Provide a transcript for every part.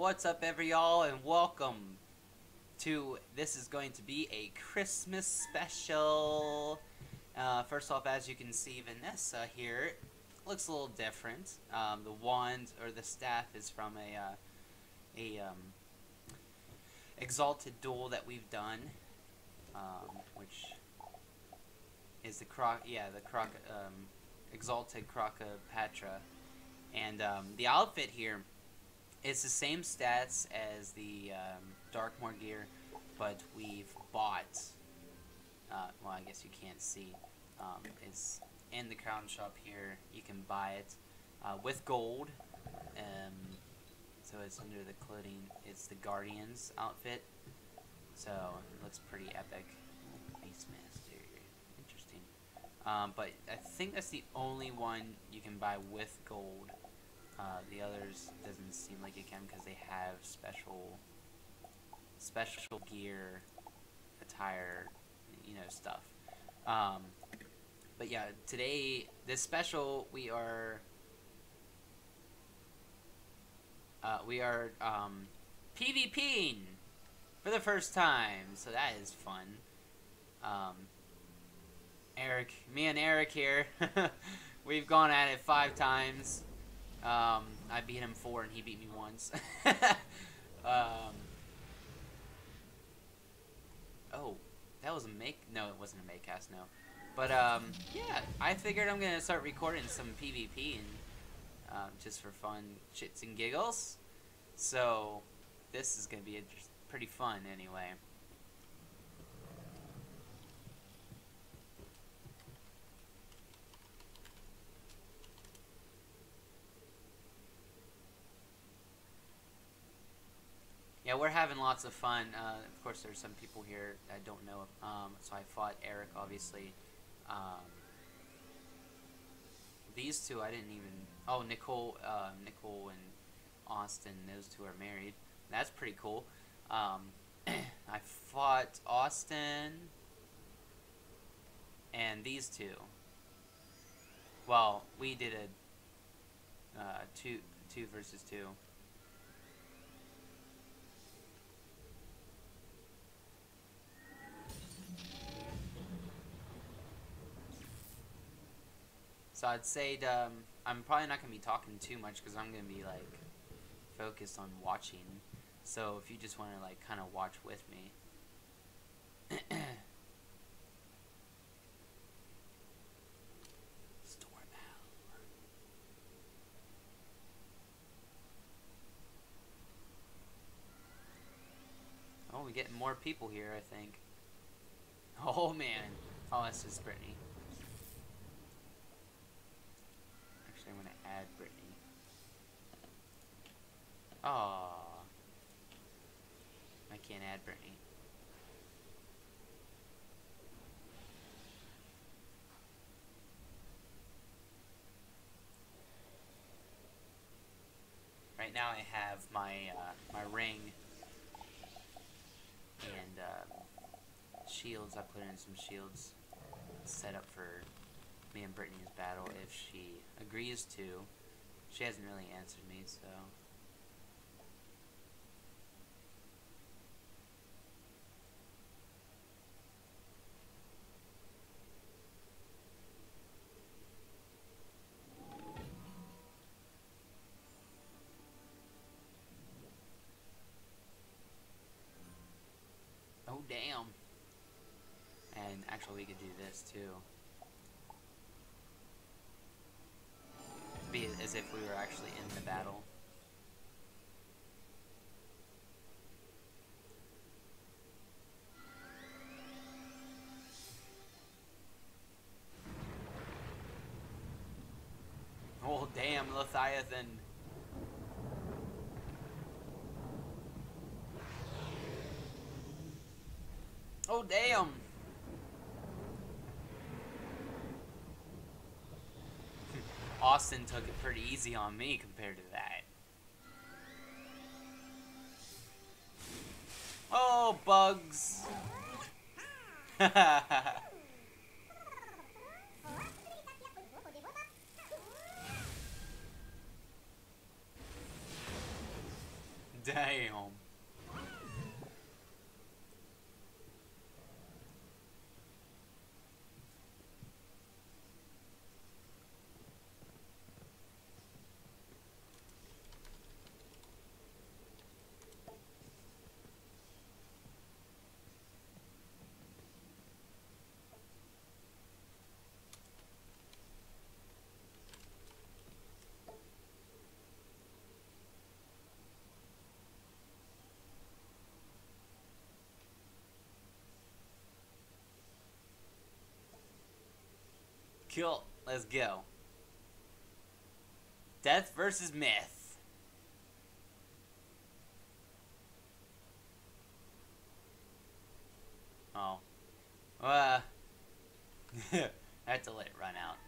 what's up y'all, and welcome to, this is going to be a Christmas special. First off, as you can see, Vanessa here looks a little different. The wand, or the staff, is from a Exalted Duel that we've done, which is the Exalted Crocopatra. And the outfit here, it's the same stats as the Darkmoor gear, but we've bought, well, I guess you can't see, it's in the crown shop here. You can buy it with gold, so it's under the clothing. It's the Guardians outfit, so it looks pretty epic. Beastmaster, interesting. But I think that's the only one you can buy with gold. The others doesn't seem like you can, because they have special gear, attire, stuff. But yeah, today, this special, we are PvPing for the first time, so that is fun. Me and Eric here, we've gone at it 5 times. I beat him 4 and he beat me once. Oh, that was no, it wasn't a Maycast, no. But, yeah, I figured I'm gonna start recording some PvP, and, just for fun, shits and giggles. So, this is gonna be pretty fun, anyway. Yeah, we're having lots of fun. Of course, there's some people here I don't know. So I fought Eric, obviously. These two I didn't even. Oh, Nicole and Austin. Those two are married. That's pretty cool. I fought Austin and these two. Well, we did a two versus two. So I'd say I'm probably not going to be talking too much, because I'm going to be, like, focused on watching. So if you just want to, like, kind of watch with me. Oh, we're getting more people here, I think. Oh, man. Oh, that's just Brittany. I'm going to add Brittany. Aww. I can't add Brittany. Right now I have my my ring and shields. I put in some shields set up for me and Brittany's battle if she agrees to. She hasn't really answered me, so. Oh, damn. And actually we could do this too. Be as if we were actually in the battle. Oh, damn, Leviathan. Oh, damn. Austin took it pretty easy on me compared to that. Oh, bugs. Damn. Cool. Let's go. Death versus myth. Oh. I have to let it run out.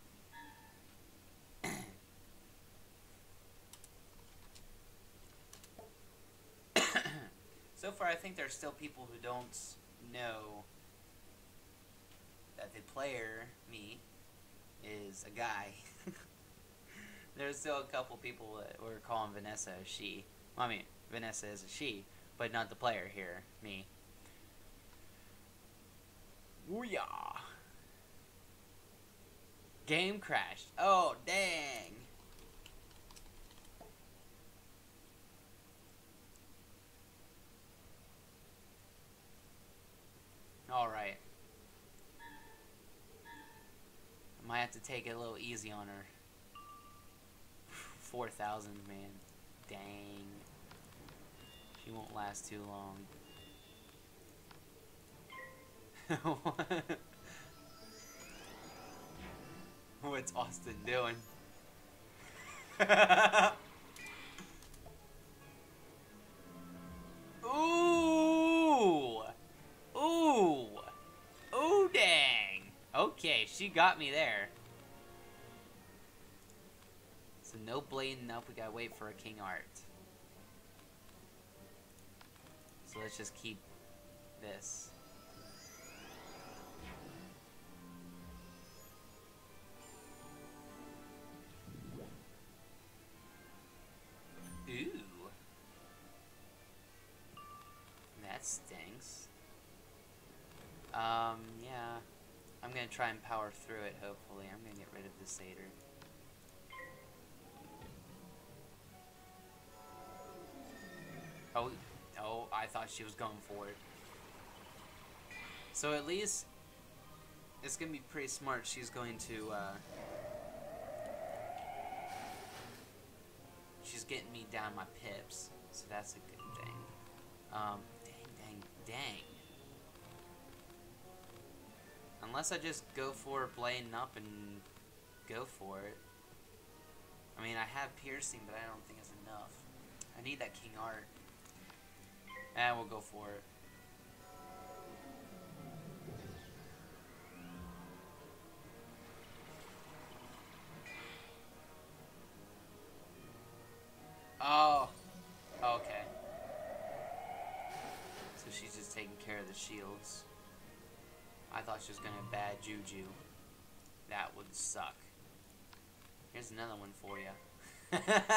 So far, I think there's still people who don't know that the player, me, is a guy. There's still a couple people that were calling Vanessa a she. Well, I mean, Vanessa is a she, but not the player here, me. Ooh-yah. Game crashed. Oh, dang. Alright. I might have to take it a little easy on her. 4,000, man. Dang. She won't last too long. What's Austin doing? Ooh! Ooh! Ooh, dang! Okay, she got me there. So no blading up, we gotta wait for a King Art. So let's just keep this. Ooh. That stinks. Yeah. I'm gonna try and power through it, hopefully. I'm gonna get rid of the satyr. Oh, I thought she was going for it. So at least it's gonna be pretty smart. She's going to, she's getting me down my pips, so that's a good thing. Dang. Unless I just go for blading up and go for it. I mean, I have piercing, but I don't think it's enough. I need that King Art. And we'll go for it. Oh, okay. So she's just taking care of the shields. I thought she was gonna have bad juju. That would suck. Here's another one for you.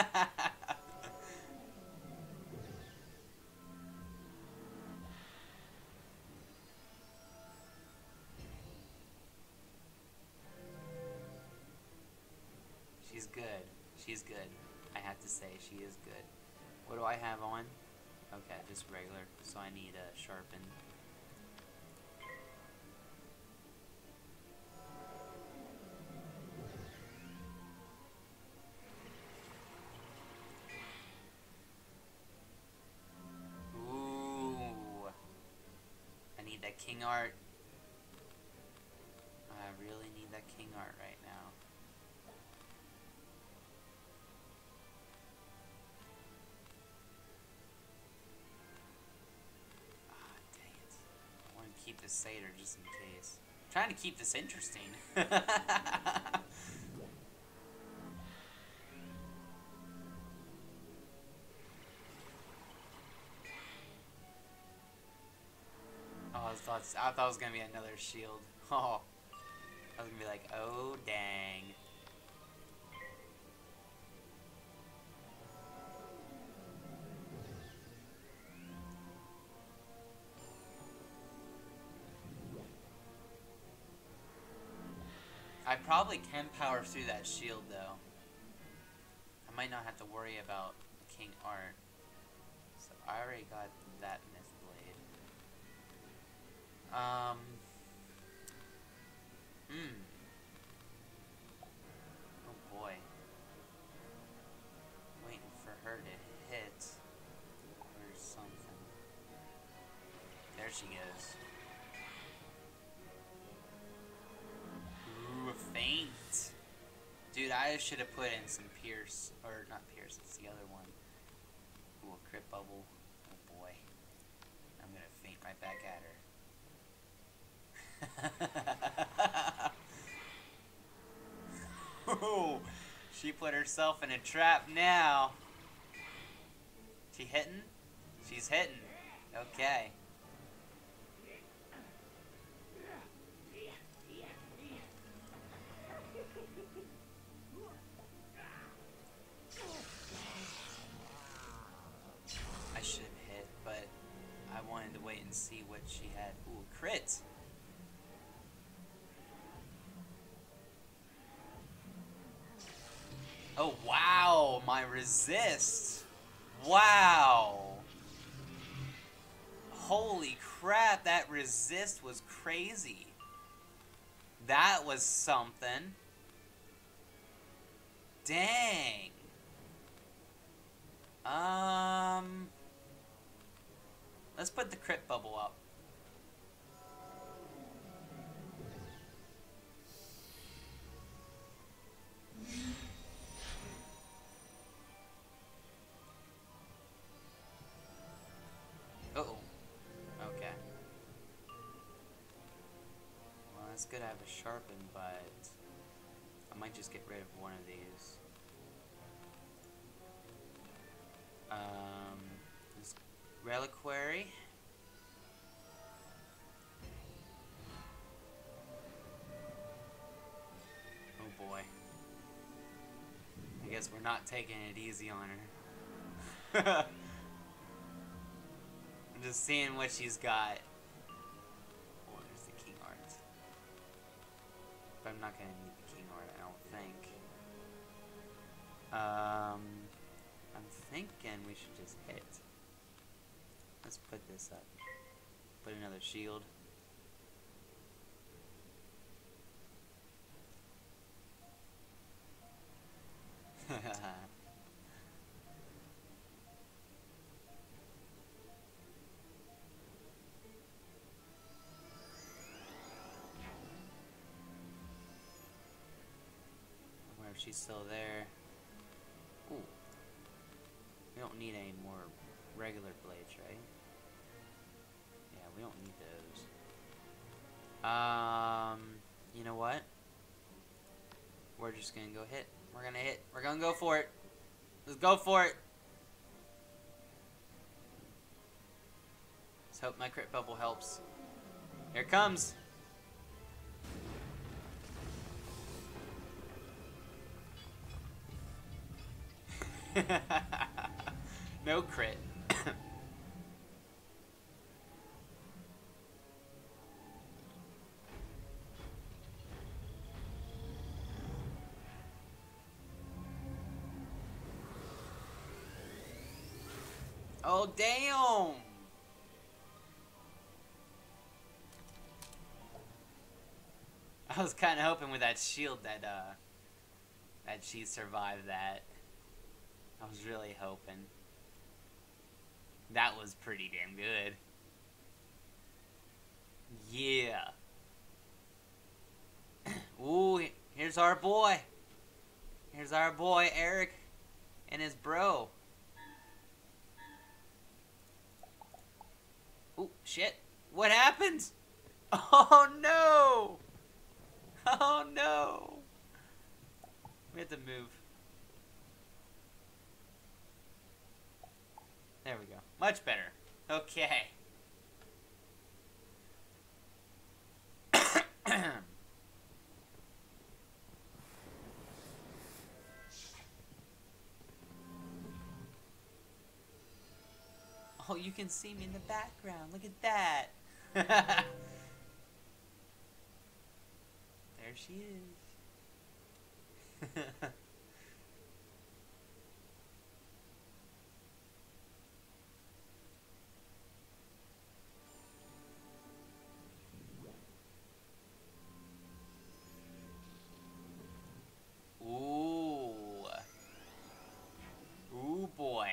She's good. She's good. I have to say, she is good. What do I have on? Okay, just regular. So I need a sharpen. Ooh. I need that King Art. I really need that King Art right now. Keep this satyr just in case. I'm trying to keep this interesting. Oh, I thought it was gonna be another shield. Oh, I was gonna be like, oh dang. I probably can power through that shield, though. I might not have to worry about King Art. So I already got that Myth Blade. Oh boy. Waiting for her to hit. Or something. There she goes. Ooh, a feint. Dude, I should have put in some Pierce. Or not Pierce, it's the other one. Ooh, a crit bubble. Oh boy. I'm gonna feint right back at her. Ooh, she put herself in a trap now. She hitting? She's hitting. Okay. I should have hit, but I wanted to wait and see what she had. Ooh, crit. Oh, wow, my resist. Wow. Holy crap, that resist was crazy. That was something. Dang. Let's put the crit bubble up. Uh-oh. Okay. Well, it's good I have a sharpen, but I might just get rid of one of these. This reliquary. Oh boy. I guess we're not taking it easy on her. I'm just seeing what she's got. Oh, there's the King Art. But I'm not gonna need the King Art, I don't think. I'm thinking we should just hit. Let's put this up. Put another shield. Where she's still there. Ooh. We don't need any more regular blades, right? Yeah, we don't need those. You know what? We're just gonna go hit. We're gonna hit. We're gonna go for it. Let's go for it. Let's hope my crit bubble helps. Here it comes. No crit. Oh, damn! I was kind of hoping with that shield that she survived that. I was really hoping. That was pretty damn good. Yeah. Ooh, here's our boy. Here's our boy, Eric, and his bro. Ooh, shit. What happened? Oh, no. Oh, no. We have to move. There we go. Much better. Okay. Oh, you can see me in the background. Look at that. There she is. Ooh. Ooh boy.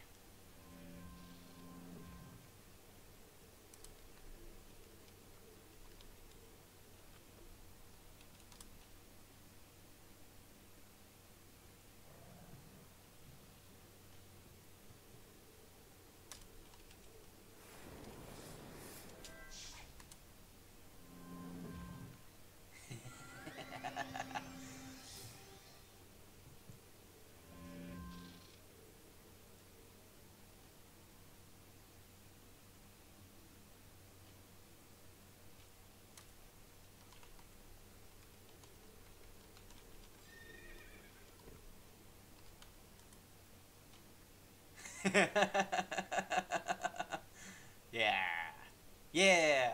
Yeah. Yeah.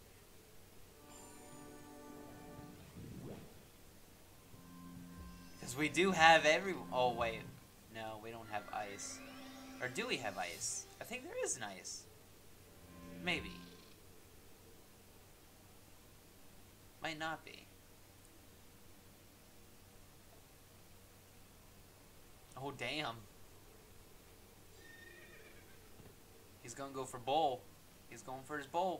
Because we do have every... Oh, wait. No, we don't have ice. Or do we have ice? I think there is an ice. Maybe. Might not be. Oh, damn. He's gonna go for bowl. He's going for his bowl.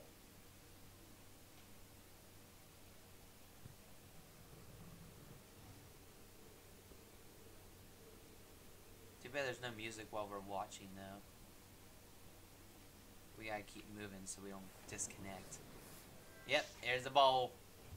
Too bad there's no music while we're watching, though. We gotta keep moving so we don't disconnect. Yep, there's the bowl.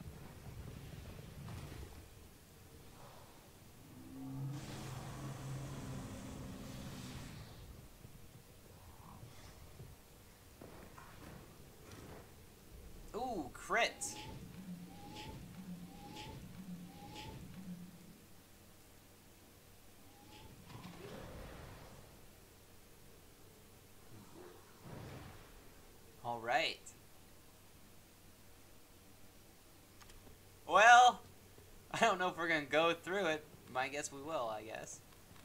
Ooh, crit! Alright. Well, I don't know if we're gonna go through it. I guess we will, I guess.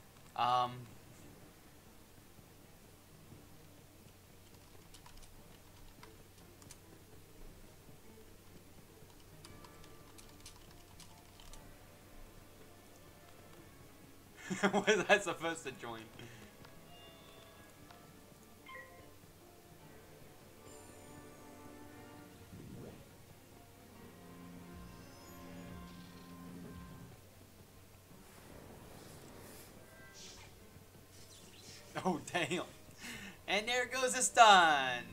Was I supposed to join? Oh, damn. And there goes a stun.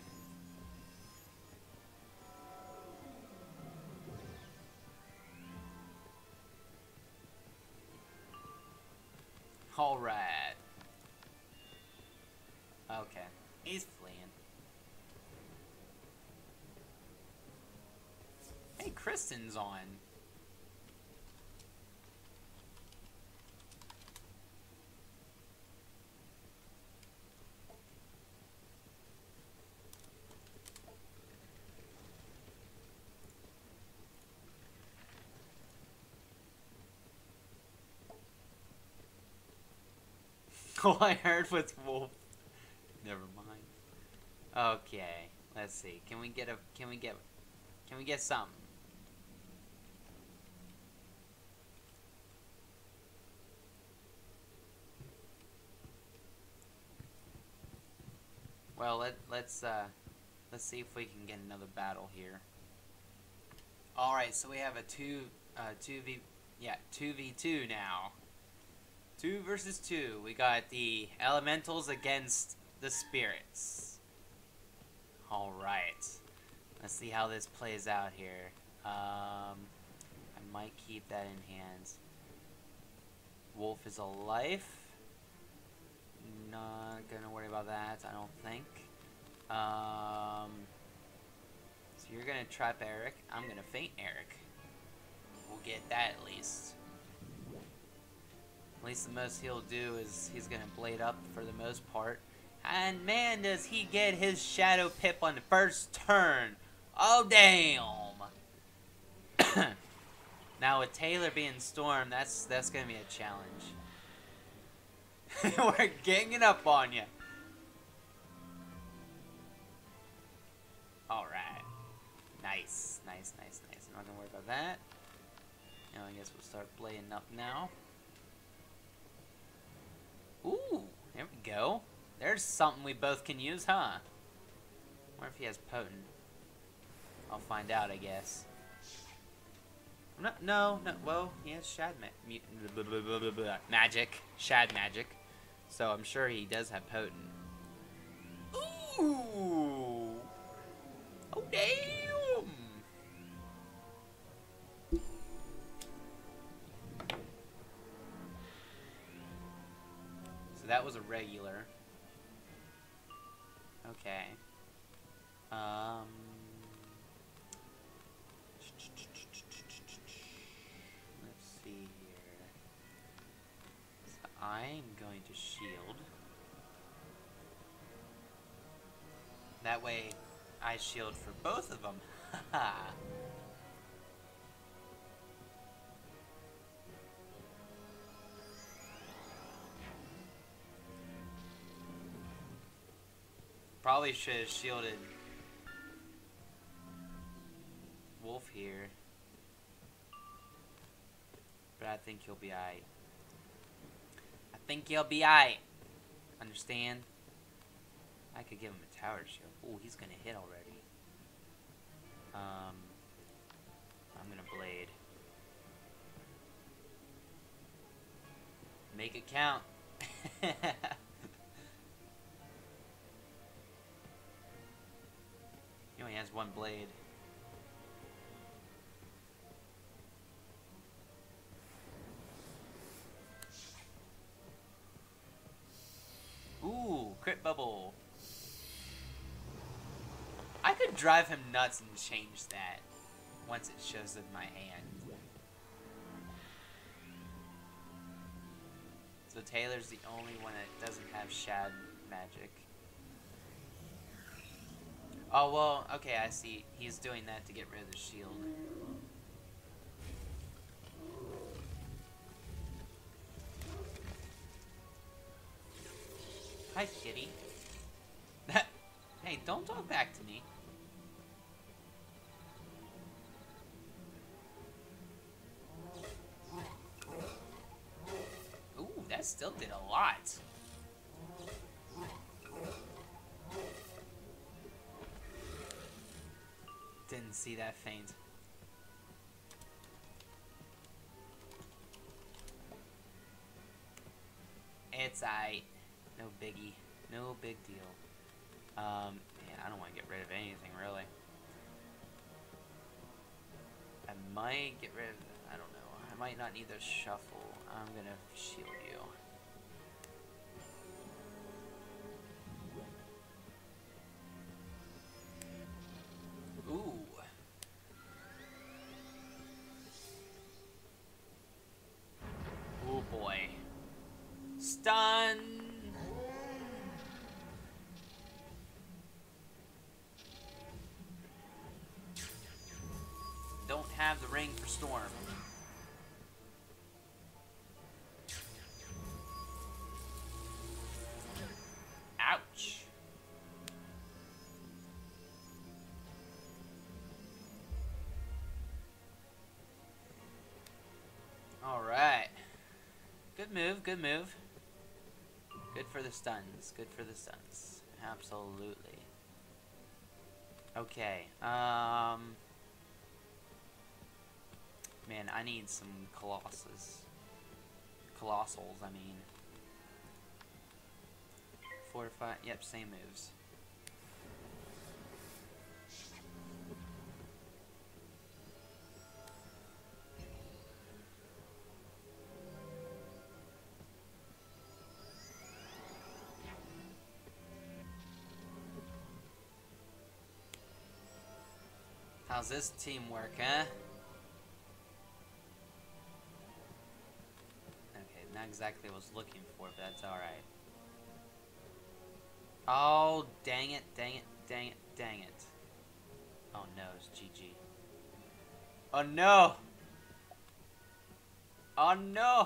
Alright. Okay. He's fleeing. Hey, Kristen's on. All I heard was wolf. Never mind. Okay, let's see. Can we get something? Well, let's see if we can get another battle here. All right, so we have a 2v2 now. 2 versus 2. We got the elementals against the spirits. Alright. Let's see how this plays out here. I might keep that in hand. Wolf is a life. Not gonna worry about that, I don't think. So you're gonna trap Eric. I'm gonna feint Eric. We'll get that at least. At least the most he'll do is he's gonna blade up for the most part. And man, does he get his Shadow Pip on the first turn. Oh, damn. Now with Taylor being Storm, that's gonna be a challenge. We're ganging up on you. All right. Nice, nice, nice, nice. I'm not gonna worry about that. Now I guess we'll start blading up now. Ooh, there we go. There's something we both can use, huh? What if he has potent? I'll find out, I guess. No. Well, he has shad magic, shad magic. So I'm sure he does have potent. Ooh! Oh damn! So that was a regular. Okay. Let's see here. So I'm going to shield. That way, I shield for both of them. Haha. Probably should have shielded Wolf here. But I think he'll be alright. I think he'll be alright. Understand? I could give him a tower shield. Ooh, he's gonna hit already. I'm gonna blade. Make it count. He only has one blade. Ooh, crit bubble. I could drive him nuts and change that once it shows in my hand. So Taylor's the only one that doesn't have shad magic. Oh, well, okay, I see. He's doing that to get rid of the shield. Hi, kitty. Hey, don't talk back to me. Ooh, that still did a lot. Didn't see that feint. It's aight. No biggie. No big deal. Man, I don't want to get rid of anything, really. I might get rid of... I don't know. I might not need the shuffle. I'm gonna shield you. Ooh. Oh boy. Stun! Don't have the ring for Storm. Ouch. Alright. Good move, good move. Good for the stuns, good for the stuns. Absolutely. Okay, man, I need some Colossals, I mean. Fortify, yep, same moves. How's this teamwork, huh? Okay, not exactly what I was looking for, but that's alright. Oh, dang it, dang it, dang it, dang it. Oh no, it's GG. Oh no! Oh no!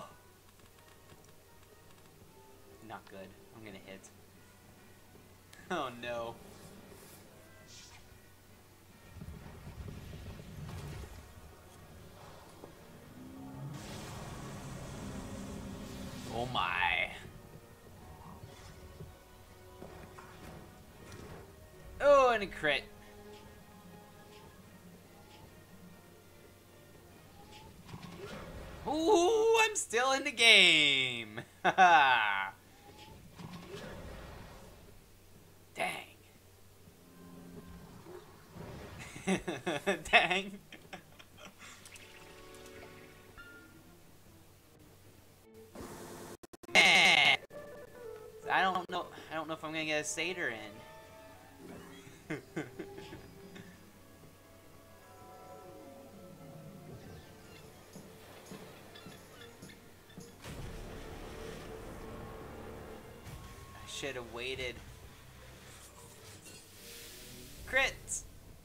Not good. I'm gonna hit. Oh no. Oh my. Oh, and a crit. Ooh, I'm still in the game. Haha. Dang. Dang. I don't know. I don't know if I'm gonna get a satyr in. I should have waited. Crit.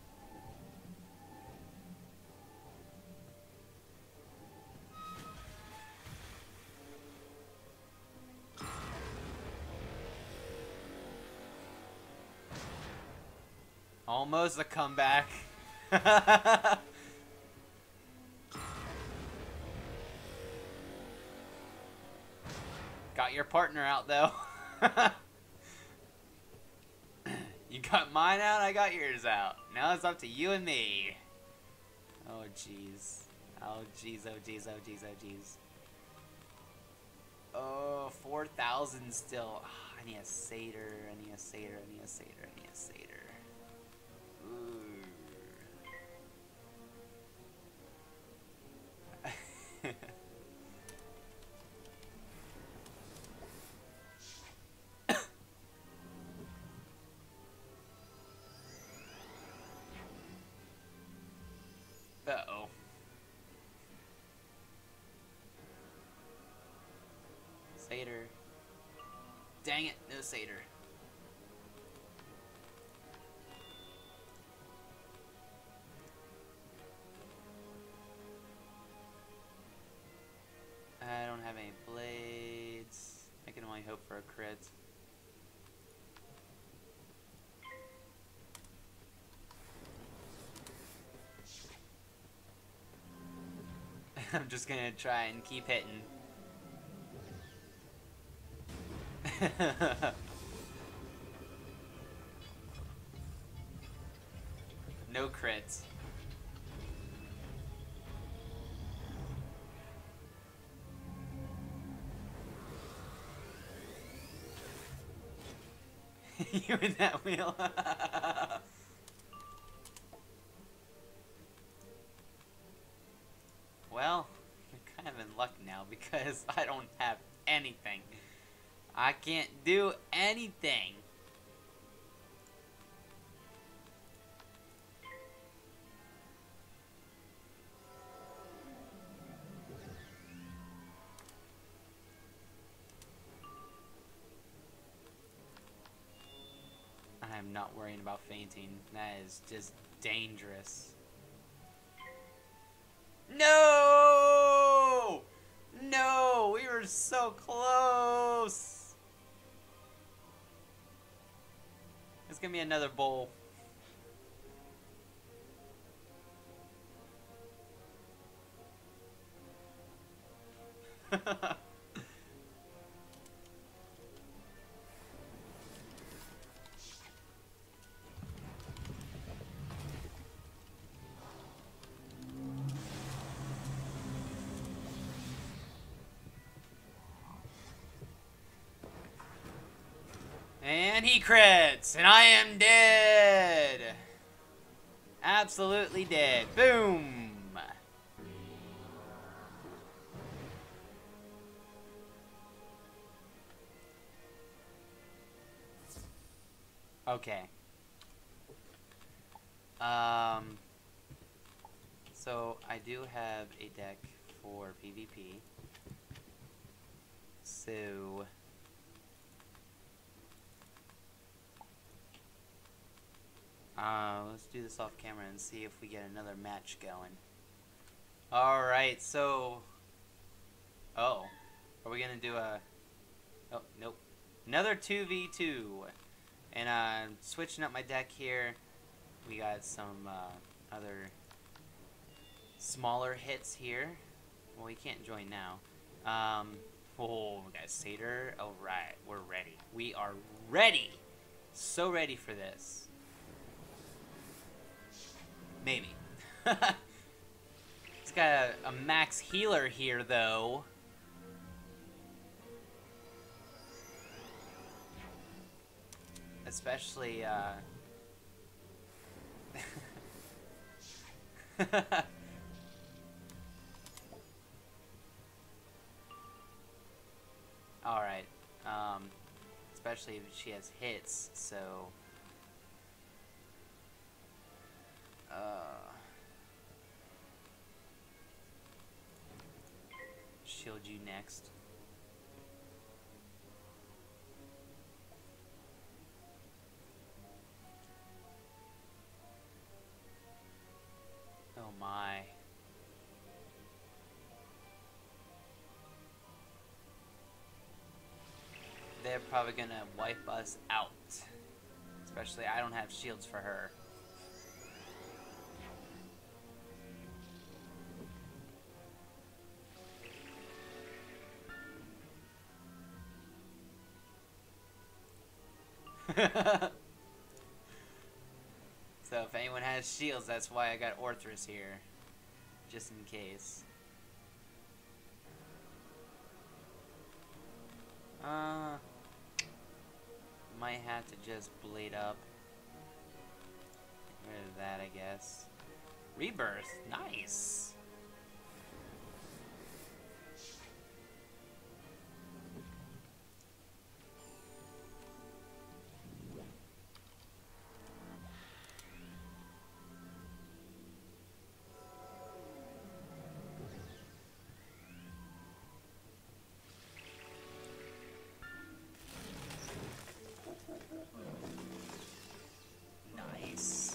Almost a comeback. Got your partner out though. You got mine out, I got yours out. Now it's up to you and me. Oh jeez. Oh jeez, oh jeez, oh jeez, oh jeez. Oh, 4,000 still. Oh, I need a satyr, I need a satyr, I need a satyr, I need a satyr. Uh-oh. Satyr. Dang it, no satyr. I don't have any blades. I can only hope for a crit. I'm just gonna try and keep hitting. No crits. You in that wheel. Well, I'm kind of in luck now because I don't have anything. I can't do anything. I'm not worrying about fainting. That is just dangerous. No! No! We were so close! It's gonna be another bowl. And he crits, and I am dead. Absolutely dead. Boom. Okay. So I do have a deck for PvP. So let's do this off camera and see if we get another match going. Alright, so Oh. Are we gonna do a... Oh, nope. Another 2v2. And switching up my deck here. We got some other smaller hits here. Well, we can't join now. Oh, we got Satyr. Alright, we're ready. We are ready! So ready for this. Maybe. He's got a max healer here, though. Especially, Alright. Especially if she has hits, so... Shield you next. Oh my. They're probably gonna wipe us out. Especially I don't have shields for her. So if anyone has shields, that's why I got Orthrus here. Just in case. Might have to just blade up. Get rid of that, I guess. Rebirth, nice. Nice.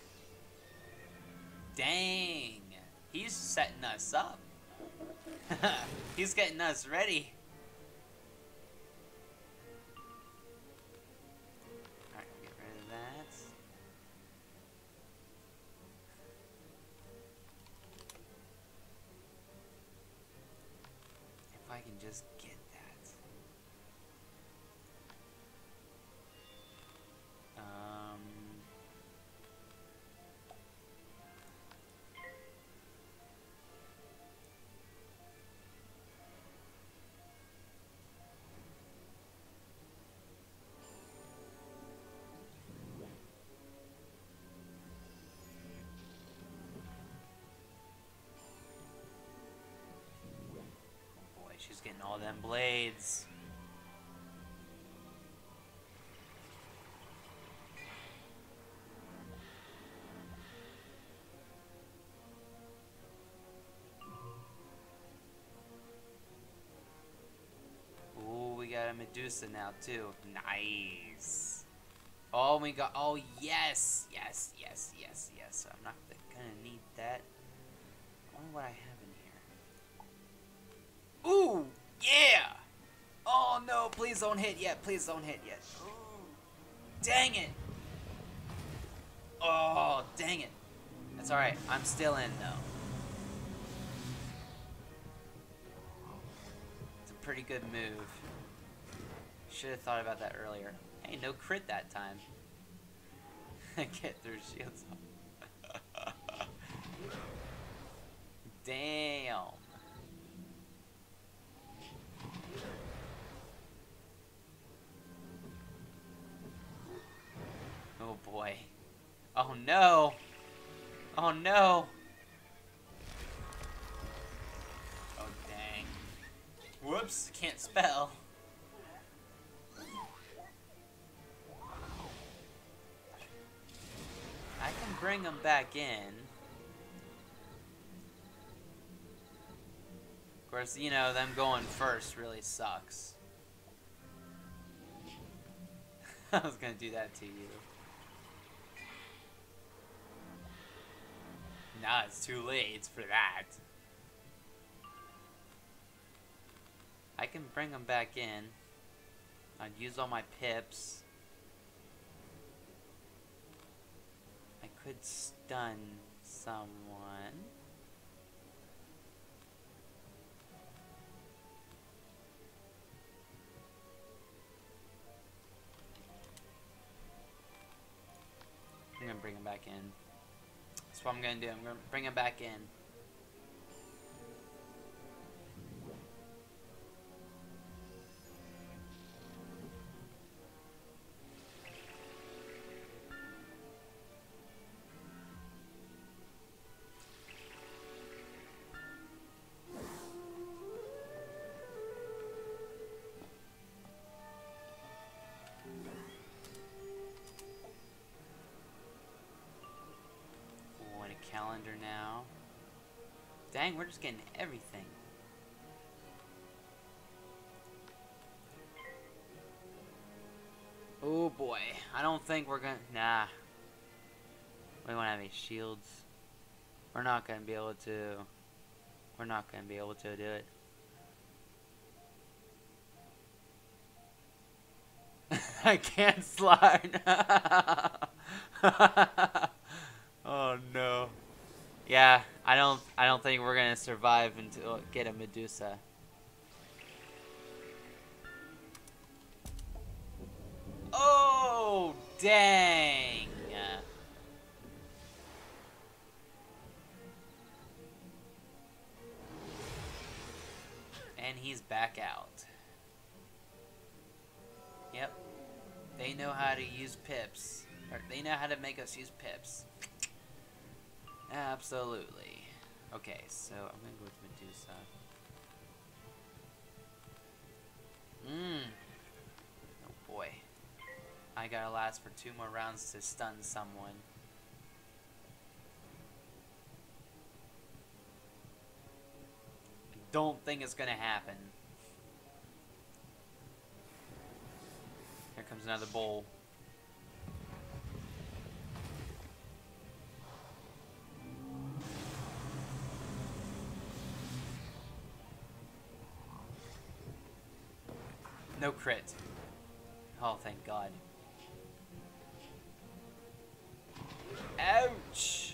Dang. He's setting us up. He's getting us ready. Alright, get rid of that. If I can just get that. Boy, she's getting all them blades. Ooh, we got a Medusa now too. Nice. Oh, we got. Oh, yes, yes, yes, yes, yes. I'm not gonna need that. I wonder what I have in here. Ooh, yeah. Oh no! Please don't hit yet. Please don't hit yet. Ooh, dang it. Oh, dang it. That's all right. I'm still in though. It's a pretty good move. Should have thought about that earlier. Hey, no crit that time. Get their shields off. Damn. Oh boy. Oh no. Oh no. Oh dang. Whoops, can't spell. I can bring them back in. Of course, you know, them going first really sucks. I was gonna do that to you. Nah, it's too late for that. I can bring them back in. I'd use all my pips. I could stun someone. I'm gonna bring him back in. That's what I'm gonna do. I'm gonna bring him back in. Calendar now. Dang, we're just getting everything. Oh boy, I don't think we're gonna. Nah, we won't have any shields. We're not gonna be able to. We're not gonna be able to do it. I can't slide. Oh no. Yeah, I don't think we're gonna survive until get a Medusa. Oh dang. And he's back out. Yep. They know how to use pips. Or they know how to make us use pips. Absolutely. Okay, so I'm gonna go with Medusa. Oh boy. I gotta last for 2 more rounds to stun someone. I don't think it's gonna happen. Here comes another bowl. No crit. Oh, thank God. Ouch!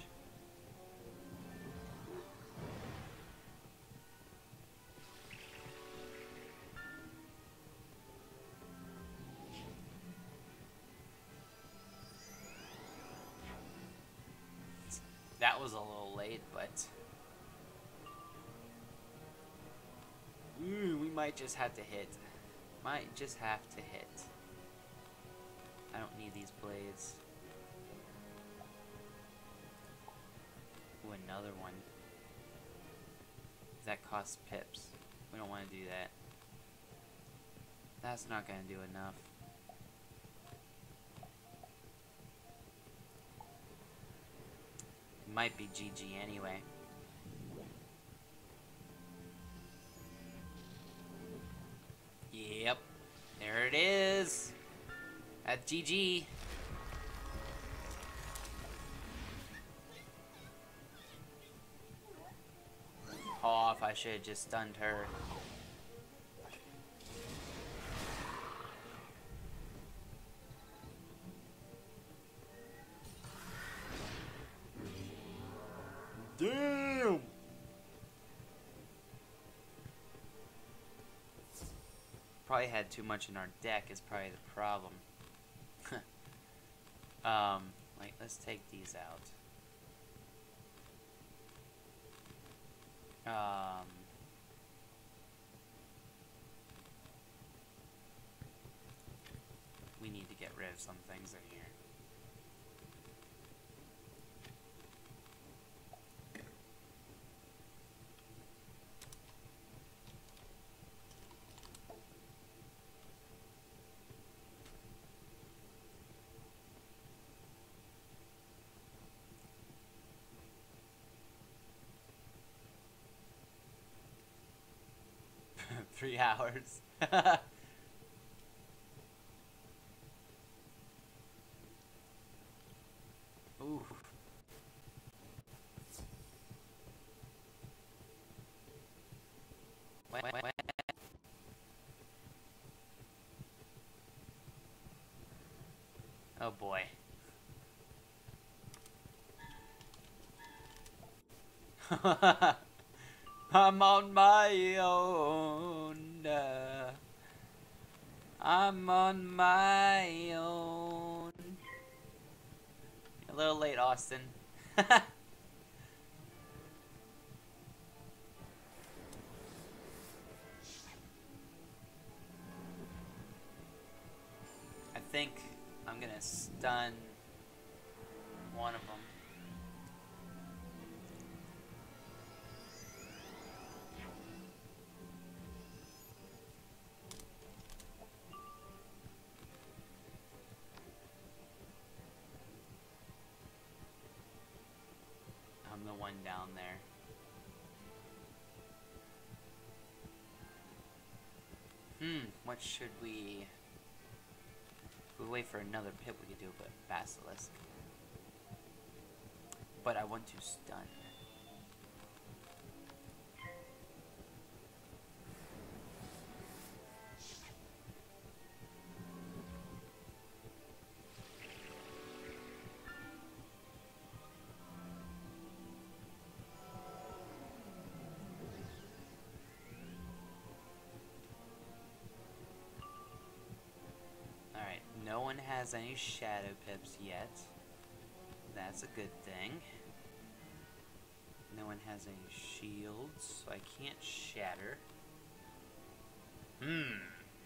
That was a little late, but... we might just have to hit. Might just have to hit. I don't need these blades. Ooh, another one. That costs pips. We don't want to do that. That's not going to do enough. It might be GG anyway. Yep. There it is. That's GG. Oh, if I should have just stunned her. Damn! Probably had too much in our deck is probably the problem. Like, let's take these out. We need to get rid of some things in here. Three hours. Ooh. Wait. Oh boy. I'm on my own. I'm on my own. A little late, Austin. I think I'm gonna stun one of them. I'm the one down there. What should we... If we wait for another pit, we could do a basilisk. But I want to stun. Alright, no one has any shadow pips yet. That's a good thing. No one has any shields, so I can't shatter. I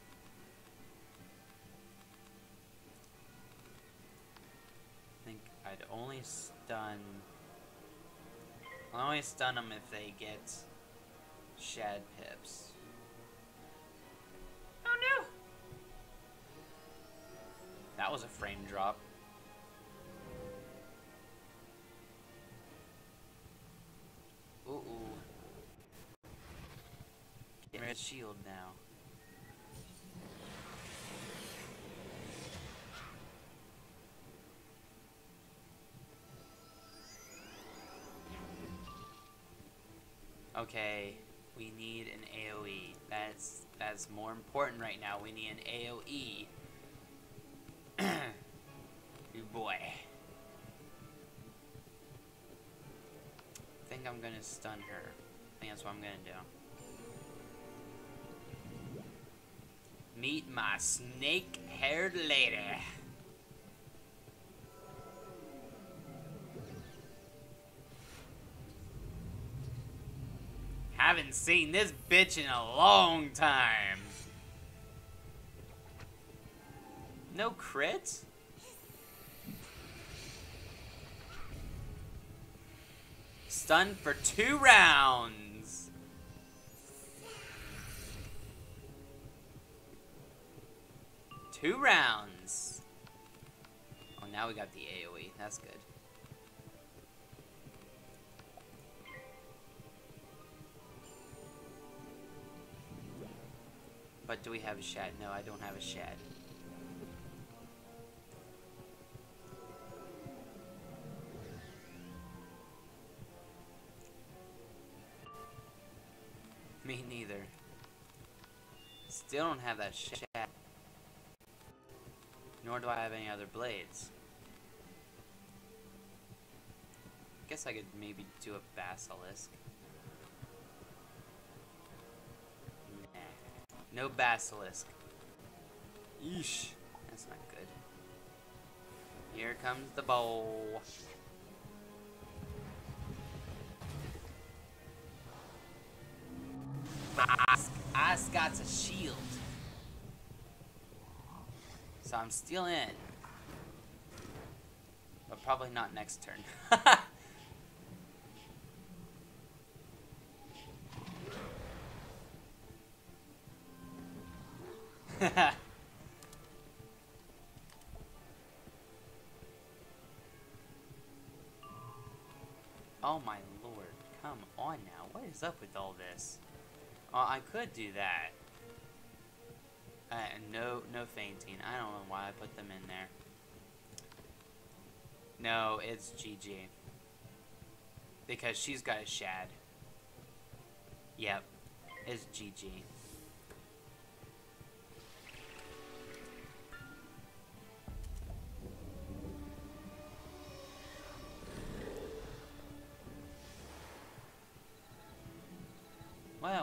think I'd only stun... I'll only stun them if they get shad pips. Oh no! That was a frame drop. Ooh. Get rid of shield now. Okay, we need an AoE. That's more important right now. We need an AoE. Good boy. I think I'm gonna stun her. I think that's what I'm gonna do. Meet my snake-haired lady. Haven't seen this bitch in a long time. No crit? Stunned for 2 rounds. Two rounds. Oh, now we got the AoE. That's good. But do we have a shad? No, I don't have a shad. Me neither. Still don't have that shad. Nor do I have any other blades. Guess I could maybe do a basilisk. Nah. No basilisk. Yeesh. That's not good. Here comes the bow. Ice got a shield. So I'm still in. But probably not next turn. Oh my lord. Come on now. What is up with all this? Oh, I could do that. No fainting. I don't know why I put them in there. No, it's GG. Because she's got a shad. Yep. It's GG.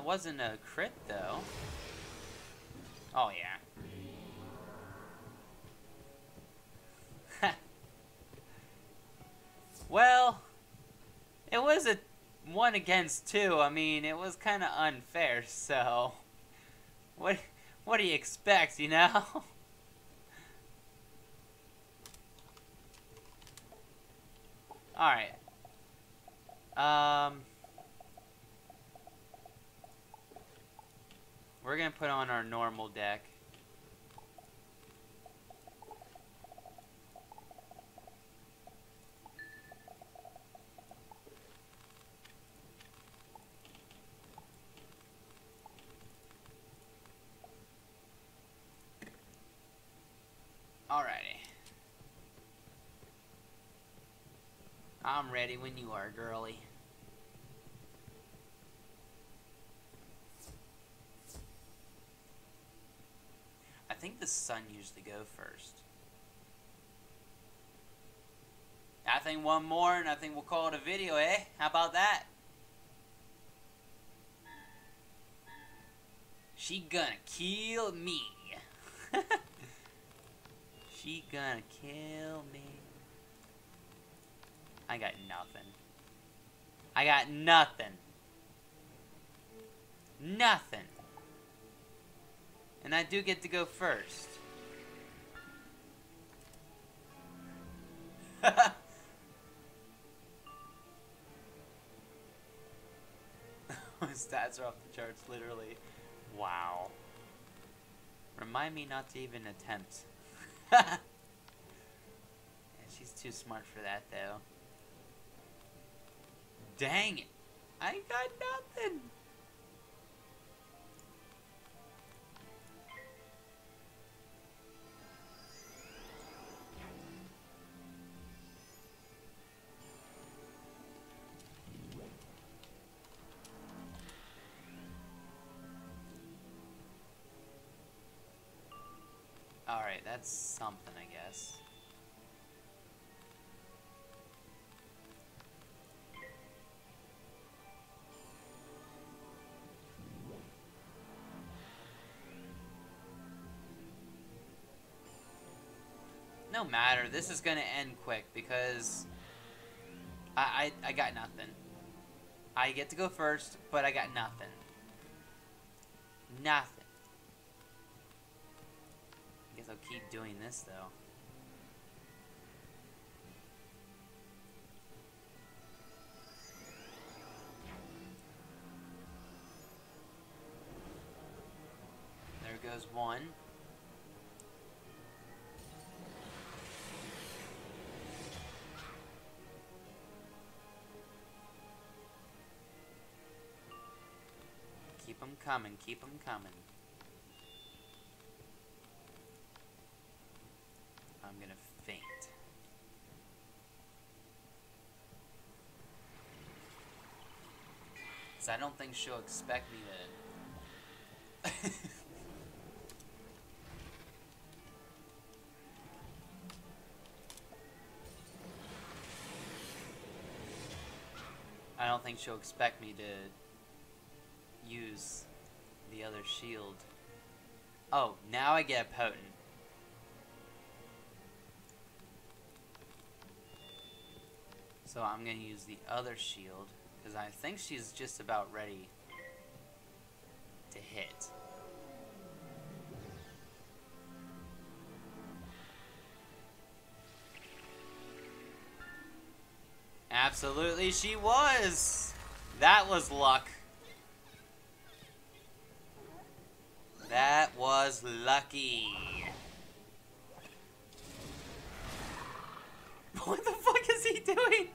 wasn't a crit, though. Oh, yeah. Well, it was a 1 against 2. I mean, it was kind of unfair, so... What do you expect, you know? Alright. We're gonna put on our normal deck. Alrighty. I'm ready when you are, girly. I think the sun usually go first. I think one more and I think we'll call it a video, eh? How about that? She gonna kill me. She gonna kill me. I got nothing. I got nothing. Nothing. And I do get to go first. My stats are off the charts, literally. Wow. Remind me not to even attempt. Yeah, she's too smart for that, though. Dang it. I got nothing. Alright, that's something, I guess. No matter, this is gonna end quick because I got nothing. I get to go first, but I got nothing. Nothing. I guess I'll keep doing this, though. There goes one. Keep them coming, keep them coming. I'm gonna faint. So I don't think she'll expect me to... I don't think she'll expect me to use the other shield. Oh, now I get potent. So I'm going to use the other shield, because I think she's just about ready to hit. Absolutely she was! That was luck. That was lucky. What the fuck is he doing?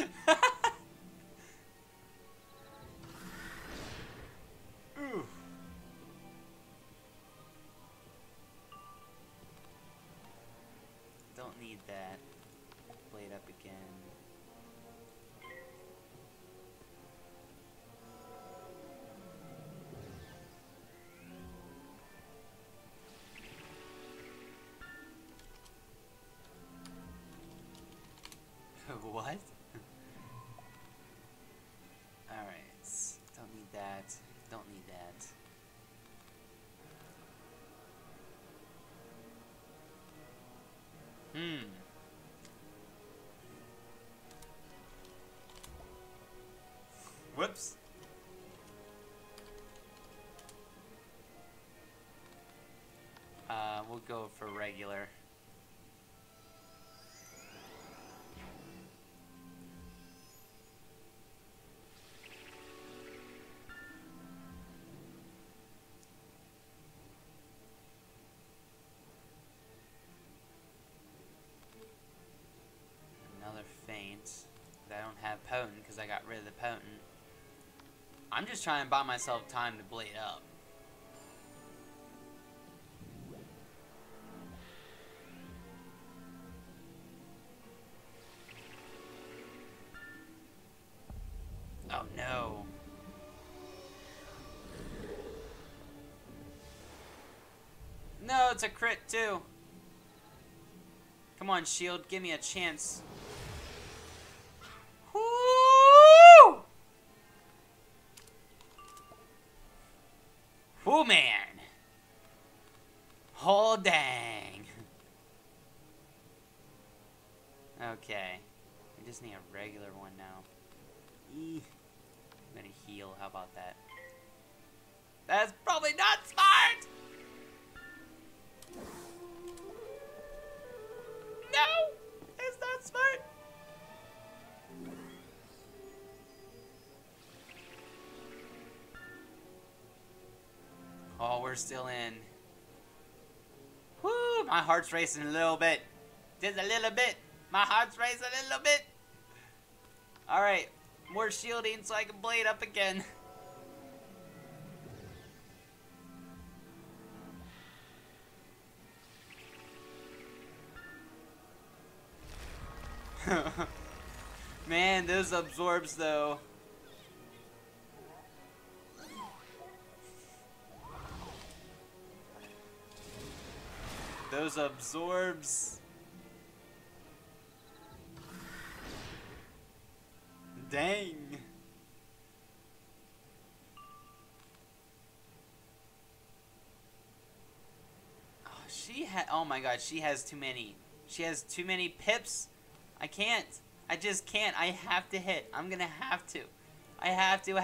Ooh. Don't need that. Blade up again. What? Alright, don't need that. Don't need go for regular. Another feint. But I don't have potent because I got rid of the potent. I'm just trying to buy myself time to blade up. Oh no. No, it's a crit too. Come on, shield, give me a chance. Woo! Woo, man. Oh, dang. Okay. We just need a regular one now. I'm gonna heal. How about that? That's probably not smart! No! It's not smart! Oh, we're still in. Woo! My heart's racing a little bit. Just a little bit. My heart's racing a little bit. Alright. More shielding so I can blade up again. Man, those absorbs though. Those absorbs. Dang. Oh, oh my god, she has too many. She has too many pips. I can't. I just can't. I have to hit. I'm gonna have to. I have to.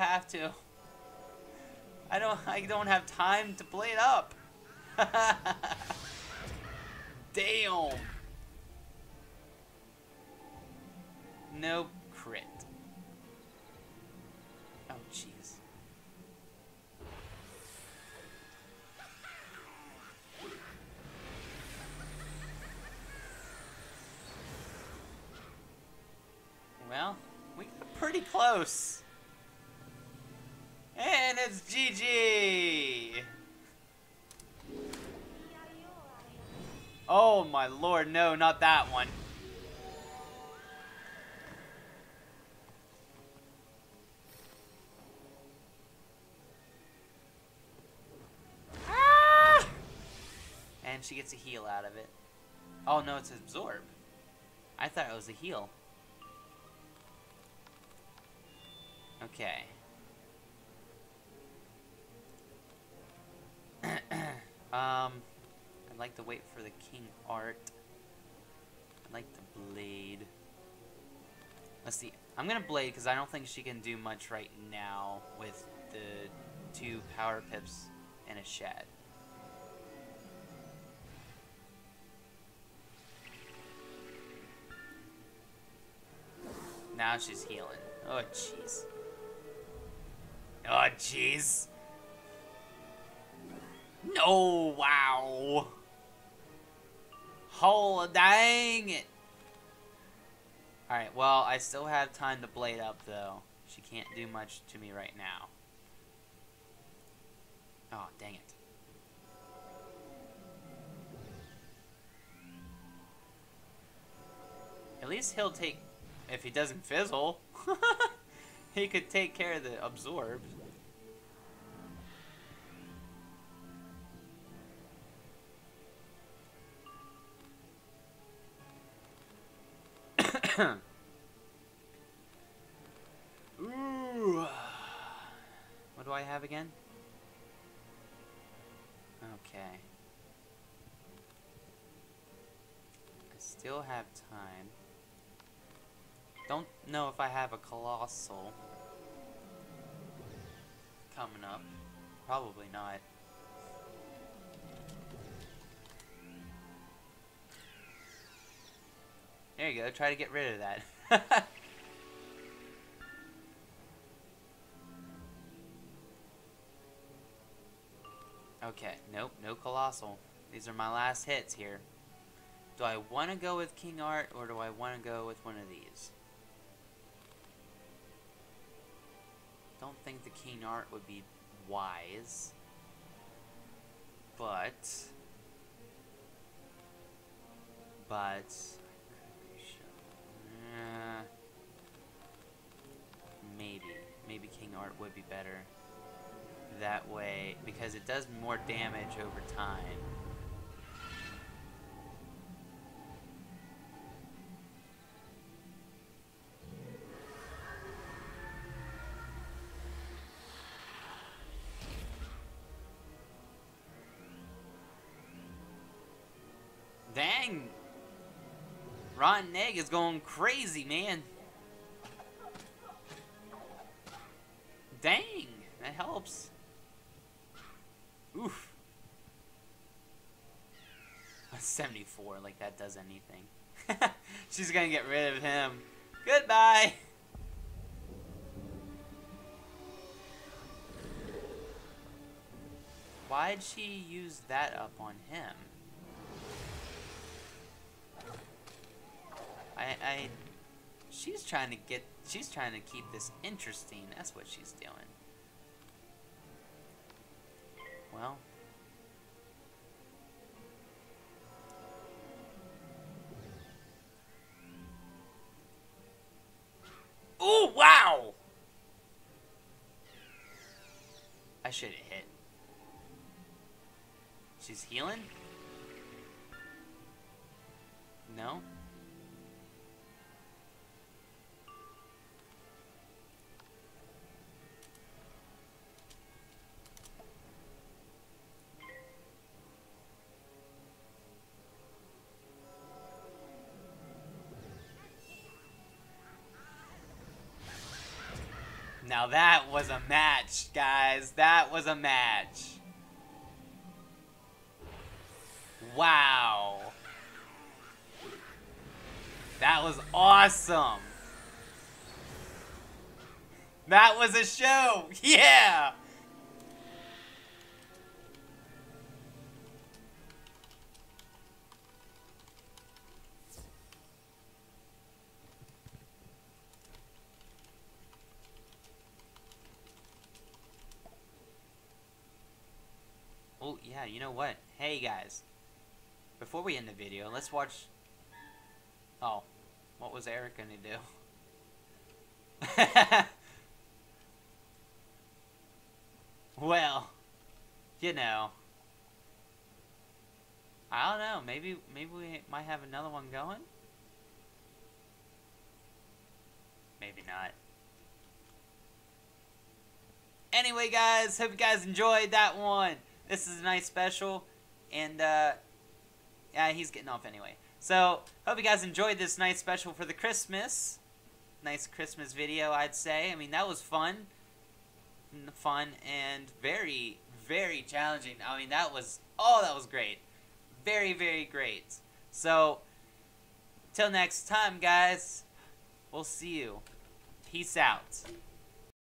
I don't have time to play it up. Damn. No crit. Oh jeez. Well, we got pretty close. And it's GG! Oh my lord, no, not that one. Ah! And she gets a heal out of it. Oh no, it's absorb. I thought it was a heal. Okay. I'd like to wait for the King Art. I'd like to blade. Let's see. I'm gonna blade because I don't think she can do much right now with the 2 power pips and a shad. Now she's healing. Oh jeez. Oh jeez. No, wow. Oh, dang it. Alright, well, I still have time to blade up, though. She can't do much to me right now. Oh, dang it. At least he'll take... If he doesn't fizzle, he could take care of the absorb. Ooh. What do I have again? Okay. I still have time. Don't know if I have a Colossal coming up. Probably not. There you go. Try to get rid of that. Okay. Nope. No Colossal. These are my last hits here. Do I want to go with King Art, or do I want to go with one of these? Don't think the King Art would be wise. But... maybe King Art would be better that way, because it does more damage over time. Dang! Rotten Egg is going crazy, man. Dang! That helps. Oof. 74, like that does anything. She's gonna get rid of him. Goodbye! Why'd she use that up on him? She's trying to keep this interesting. That's what she's doing. Well. Ooh, wow! I should have hit. She's healing? No? Now that was a match, guys. That was a match. Wow. That was awesome. That was a show. Yeah. Oh, yeah, you know what? Hey, guys. Before we end the video, let's watch... Oh, what was Eric gonna do? Well, you know. I don't know. Maybe we might have another one going? Maybe not. Anyway, guys, hope you guys enjoyed that one. This is a nice special, and yeah, he's getting off anyway. So, hope you guys enjoyed this nice special for the Christmas. Nice Christmas video, I'd say. I mean, that was fun. Fun and very, very challenging. I mean, that was great. Very, very great. So, till next time, guys, we'll see you. Peace out.